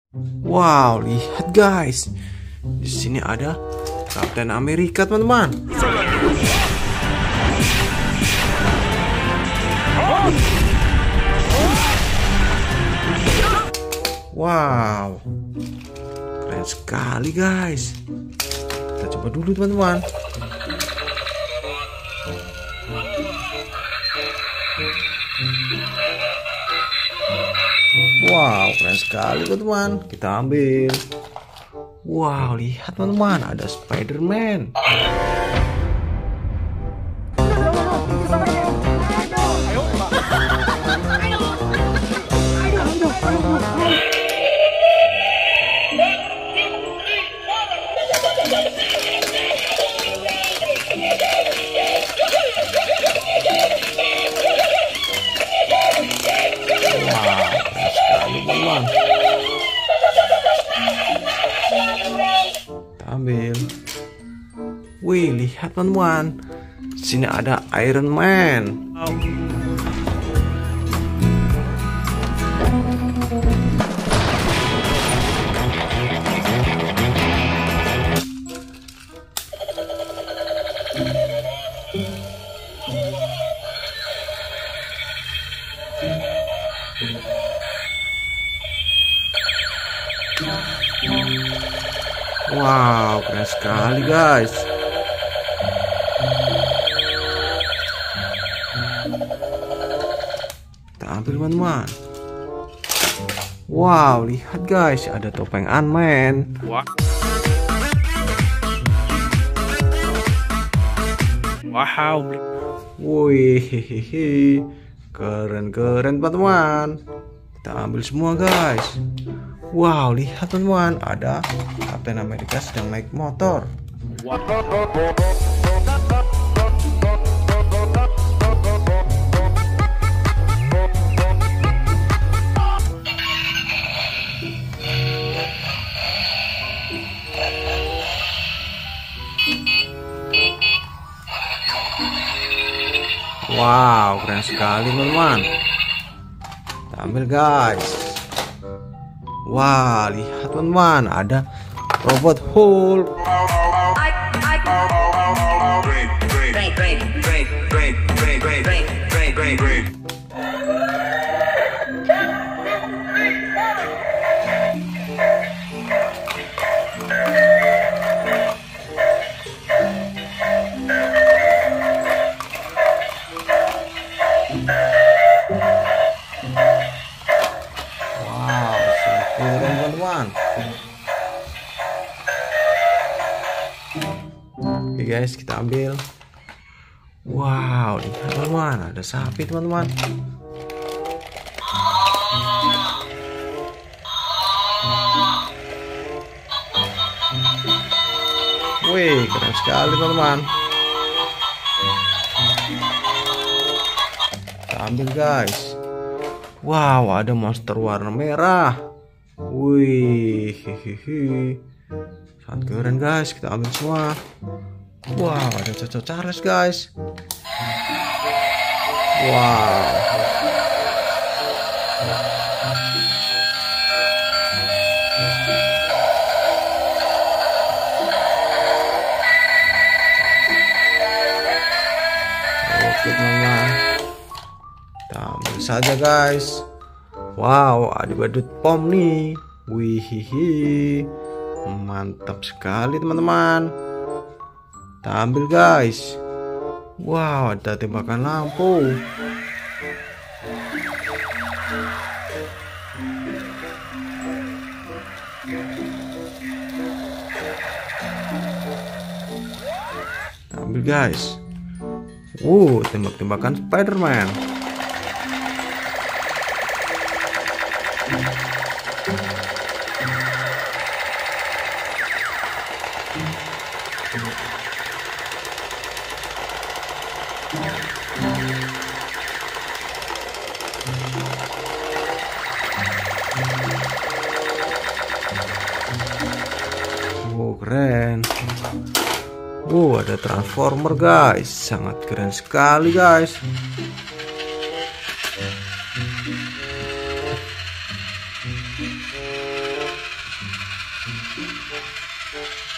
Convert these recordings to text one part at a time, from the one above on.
Wow, lihat guys. Di sini ada Kapten Amerika, teman-teman. Wow, keren sekali guys. Kita coba dulu, teman-teman. Wow, keren sekali teman-teman. Kita ambil. Wow, lihat teman-teman, ada Spider-Man. Teman-teman, kita ambil. Wih, lihat teman-teman, sini ada Iron Man. Wow, keren sekali guys. Kita ambil teman-teman. Wow, lihat guys, ada topeng Ant-Man. Wow. Wih, keren-keren teman-teman. Kita ambil semua guys. Wow, lihat teman-teman, ada Kapten Amerika sedang naik motor. Wow, keren sekali teman-teman. Kita ambil guys. Wah, lihat teman-teman, ada robot Hulk. Oke guys, kita ambil. Wow, lihat teman-teman, ada sapi teman-teman. Wih, keren sekali teman-teman. Kita ambil guys. Wow, ada monster warna merah. Wih, hihihi, sangat keren guys. Kita ambil semua. Wow, ada Cocok Charles guys. Wow. Oke teman-teman, kita ambil saja guys. Wow, ada badut pom nih. Wih, mantap sekali teman-teman. Kita ambil guys. Wow, ada tembakan lampu. Kita ambil guys. Tembak-tembakan Spider-Man. Keren. Ada transformer guys, sangat keren sekali guys.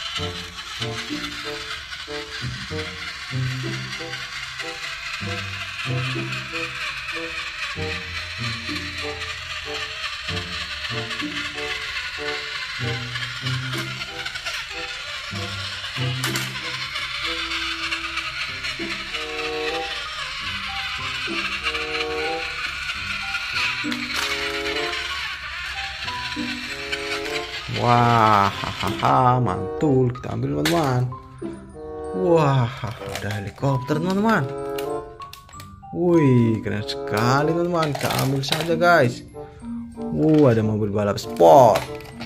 Wah, hahaha, mantul. Kita ambil teman-teman. Wah, ada helikopter teman-teman. Wih, keren sekali teman-teman. Kita ambil saja guys. Ada mobil balap sport.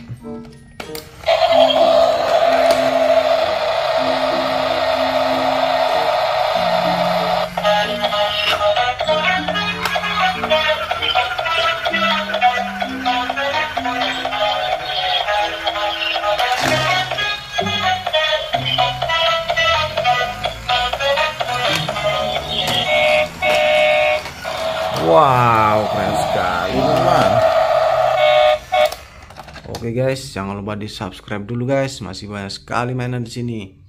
Wow, keren sekali teman. Oke guys, jangan lupa di subscribe dulu guys. Masih banyak sekali mainan di sini.